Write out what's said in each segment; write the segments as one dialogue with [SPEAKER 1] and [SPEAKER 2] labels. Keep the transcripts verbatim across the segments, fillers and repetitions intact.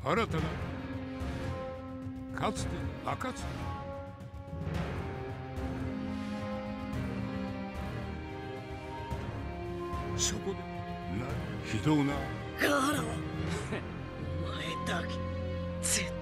[SPEAKER 1] 新たなかつて暁そこでな非道な
[SPEAKER 2] ガーラはお前だけ絶対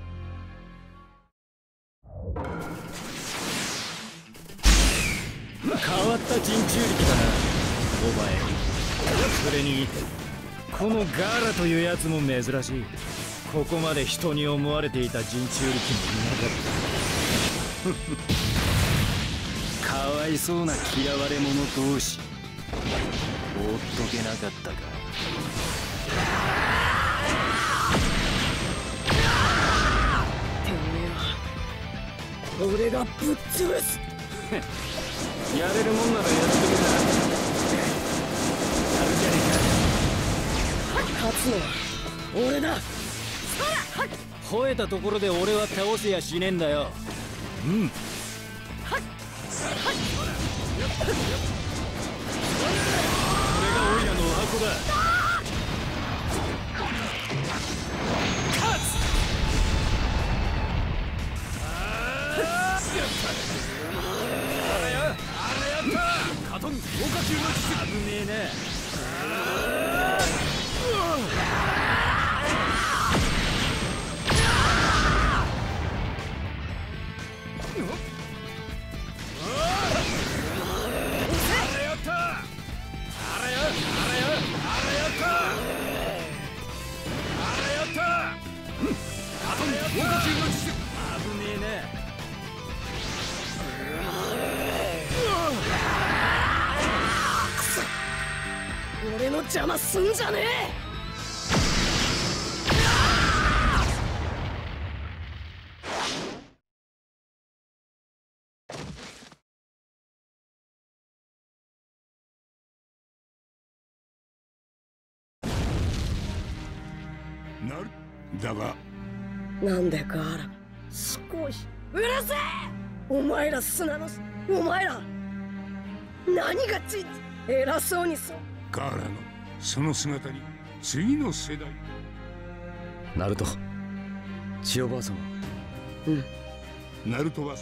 [SPEAKER 3] 変わった人中力だなお前。それにこのガーラというやつも珍しい。ここまで人に思われていた人中力もいなかった。かわいそうな嫌われ者同士放っとけなかったか。
[SPEAKER 2] てめえは俺がぶっ潰す
[SPEAKER 3] やれるもんならやってみた。あるじゃねえか。
[SPEAKER 2] 勝つのは俺だ。
[SPEAKER 3] 吠えたところで俺は倒せやしねえんだよ。うん。これがオイラのお箱だ。勝つ。あれや、あれやった。カトン強化球の術。危ねえね。
[SPEAKER 2] 俺の邪魔すんじゃね
[SPEAKER 1] え。なるだが
[SPEAKER 2] え。なんでガーラ少しうるせえ。お前ら砂のお前ら何がち偉そうにそう。
[SPEAKER 1] ガーラのその姿に次の世代
[SPEAKER 3] ナルト千代ばあ様。
[SPEAKER 2] うん
[SPEAKER 1] ナルトは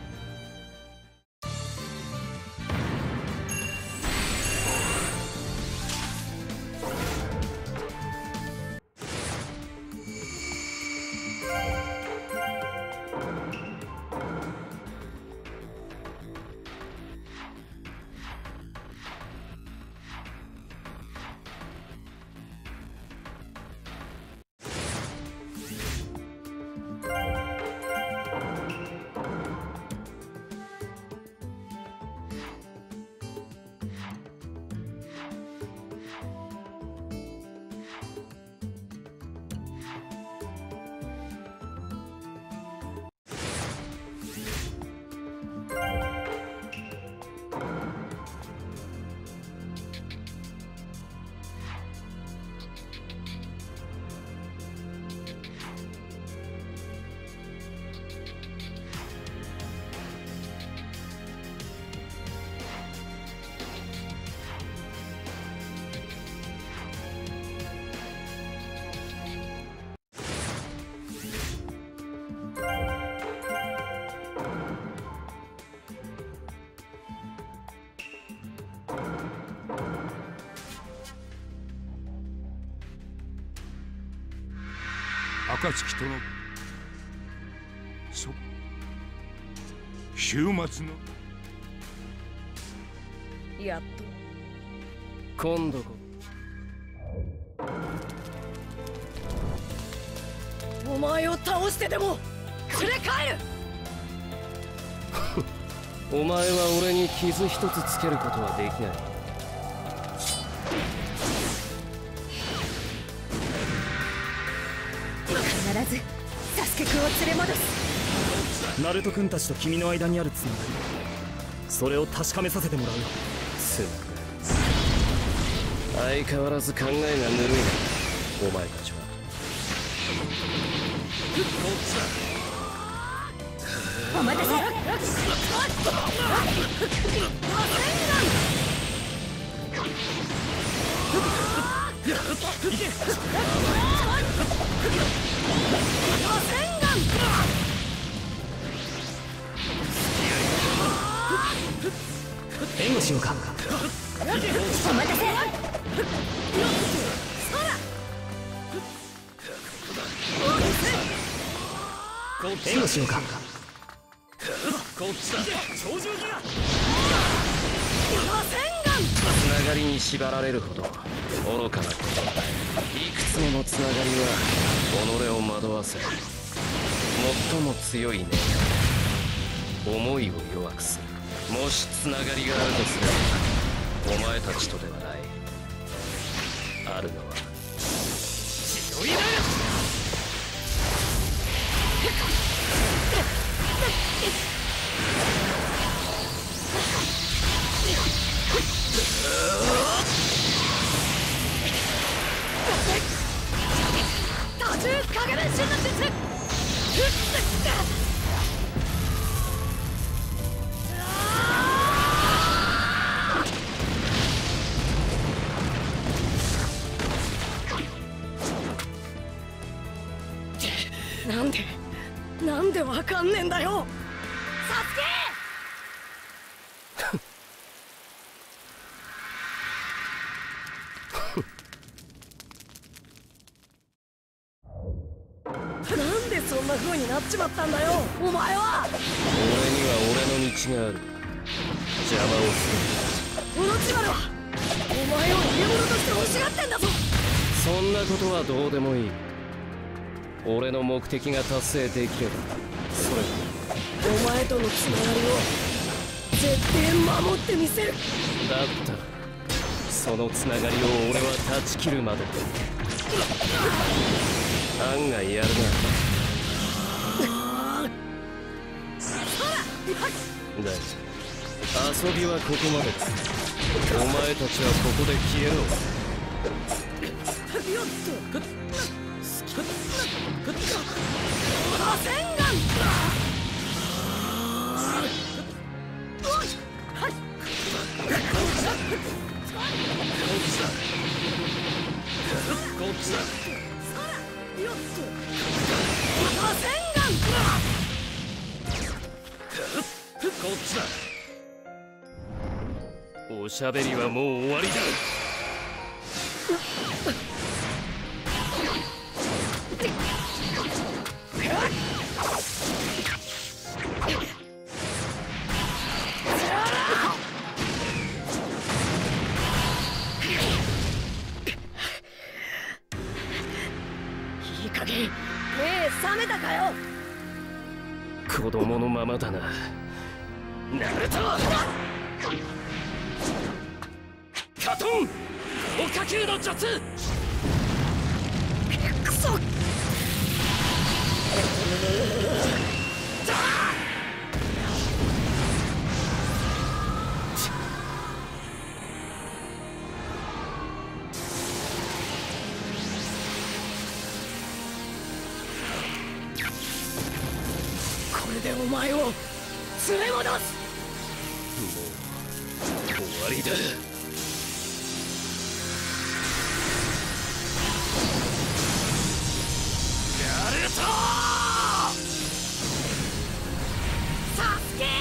[SPEAKER 1] 暁とのそ週末の
[SPEAKER 2] やっと
[SPEAKER 3] 今度こ
[SPEAKER 2] お前を倒してでも連れ帰る
[SPEAKER 3] お前は俺に傷一つつけることはできない。
[SPEAKER 2] 必ずサスケくんを連れ戻す。
[SPEAKER 3] ナルト君たちと君の間にあるつながり、それを確かめさせてもらうよ。す相変わらず考えがぬるいなお前たちは。
[SPEAKER 2] お待たせ。
[SPEAKER 3] 援護しようか。
[SPEAKER 2] お待たせ。
[SPEAKER 3] 援護しようか。
[SPEAKER 4] こっちだ。超重ギガ。
[SPEAKER 5] つながりに縛られるほど愚かなこと。いくつものつながりは己を惑わせ、最も強い願い、思いを弱くする。もしつながりがあるとすれば、お前たちとではない。あるのは
[SPEAKER 4] 強いな。
[SPEAKER 2] 多重影分身の術。なんでなんでわかんねえんだよサスケなんでそんな風になっちまったんだよお前は。
[SPEAKER 5] 俺には俺の道がある。邪魔をす
[SPEAKER 2] オロチマルはお前を入れ物として欲しがってんだぞ。
[SPEAKER 5] る。そんなことはどうでもいい。俺の目的が達成できればそれ
[SPEAKER 2] お前とのつながりを絶対守ってみせる。
[SPEAKER 5] だったらそのつながりを俺は断ち切るまで案外やるな。大丈夫、遊びはここまでです。お前たちはここで消えろ。
[SPEAKER 2] よっと
[SPEAKER 4] こっちだ。こっちだ。
[SPEAKER 5] おしゃべりはもう終わりだ。
[SPEAKER 2] いい加減目覚めたかよ。
[SPEAKER 5] 子供のままだな。ナルトカトンおかきゅうの術。
[SPEAKER 2] クソこれでお前を連れ戻す。
[SPEAKER 5] 終わりだ。ナルト
[SPEAKER 2] サスケ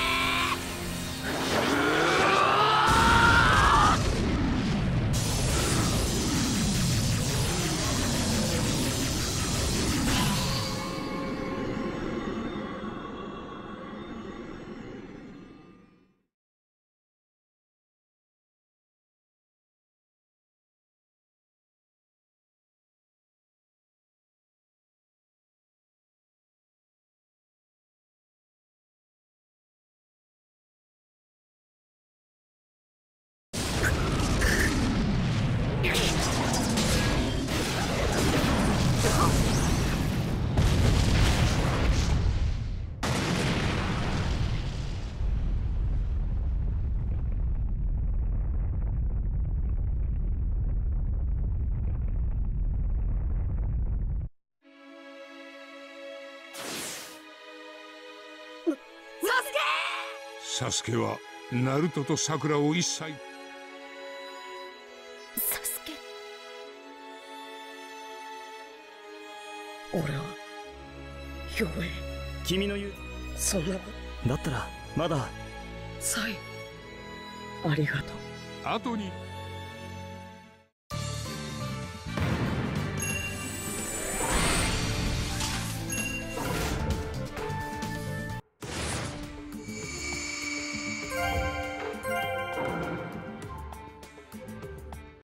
[SPEAKER 1] サスケはナルトとサクラを一切。
[SPEAKER 2] サスケ俺は傭兵。
[SPEAKER 3] 君の言う
[SPEAKER 2] そんなこ
[SPEAKER 3] だったらまだ
[SPEAKER 2] とサイありがとう。
[SPEAKER 1] 後に